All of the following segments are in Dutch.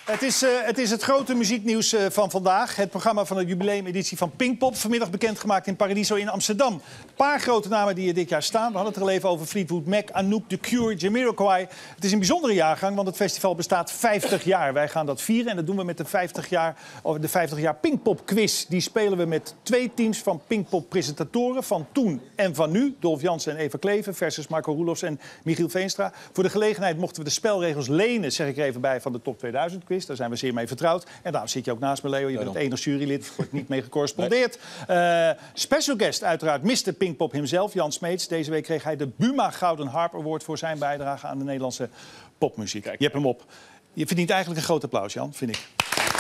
Het is het grote muzieknieuws van vandaag. Het programma van de jubileumeditie van Pinkpop. Vanmiddag bekendgemaakt in Paradiso in Amsterdam. Een paar grote namen die er dit jaar staan. We hadden het er al even over Fleetwood Mac, Anouk, The Cure, Jamiroquai. Het is een bijzondere jaargang, want het festival bestaat 50 jaar. Wij gaan dat vieren en dat doen we met de 50 jaar Pinkpop quiz. Die spelen we met 2 teams van Pinkpop presentatoren van toen en van nu. Dolf Jansen en Eva Kleven versus Marco Roelofs en Michiel Veenstra. Voor de gelegenheid mochten we de spelregels lenen, zeg ik er even bij, van de Top 2000 quiz. Daar zijn we zeer mee vertrouwd. En daarom zit je ook naast me, Leo. Je bent het enige jurylid, wordt niet mee gecorrespondeerd. Special guest uiteraard Mr. Pinkpop himself, Jan Smeets. Deze week kreeg hij de Buma Gouden Harp Award voor zijn bijdrage aan de Nederlandse popmuziek. Je hebt hem op. Je verdient eigenlijk een groot applaus, Jan, vind ik.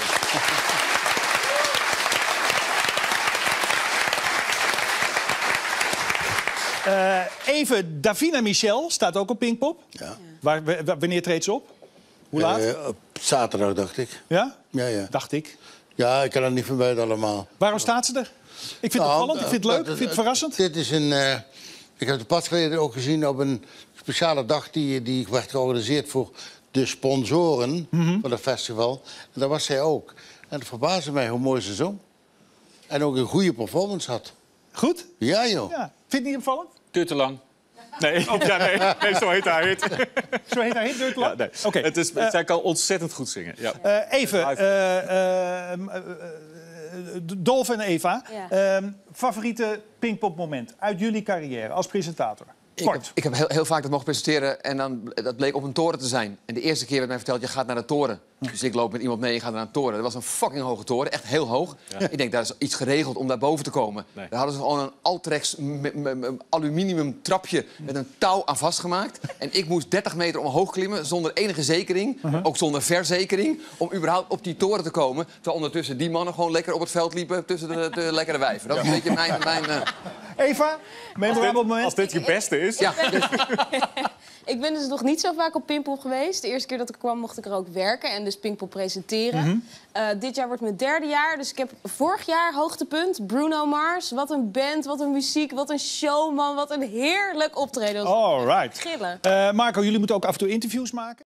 Even, Davina Michel staat ook op Pinkpop. Ja. Wanneer treedt ze op? Hoe laat? Op zaterdag, dacht ik. Ja? Ja. Dacht ik. Ja, ik kan het niet van buiten allemaal. Waarom staat ze er? Ik vind het opvallend, ik vind het leuk, ik vind het verrassend. Dit is ik heb het pas geleden ook gezien op een speciale dag die werd georganiseerd voor de sponsoren van het festival. En daar was zij ook. En het verbaasde mij hoe mooi ze zong. En ook een goede performance had. Goed? Ja, joh. Ja. Vind je niet opvallend? Duurt te lang. Nee, nee, zo heet haar hit. Zo heet haar hit, duurt te lang? Ja, nee. Okay. Zij kan ontzettend goed zingen. Ja. Dolf en Eva. Ja. Favoriete Pinkpop moment uit jullie carrière als presentator? Ik heb heel vaak dat mogen presenteren en dat bleek op een toren te zijn. En de eerste keer werd mij verteld, je gaat naar de toren. Dus ik loop met iemand mee en ga naar een toren. Dat was een fucking hoge toren, echt heel hoog. Ja. Ik denk, daar is iets geregeld om daar boven te komen. Nee. Daar hadden ze gewoon een Altrex aluminium trapje met een touw aan vastgemaakt. En ik moest 30 meter omhoog klimmen zonder enige zekering, ook zonder verzekering, om überhaupt op die toren te komen. Terwijl ondertussen die mannen gewoon lekker op het veld liepen tussen de lekkere wijven. Dat is een beetje mijn Eva, memorabel moment. Als dit je beste is. Ja. Ik ben dus nog niet zo vaak op Pinkpop geweest. De eerste keer dat ik kwam mocht ik er ook werken en dus Pinkpop presenteren. Dit jaar wordt mijn 3e jaar, dus ik heb vorig jaar hoogtepunt. Bruno Mars, wat een band, wat een muziek, wat een showman, wat een heerlijk optreden. All right. Gillen. Marco, jullie moeten ook af en toe interviews maken.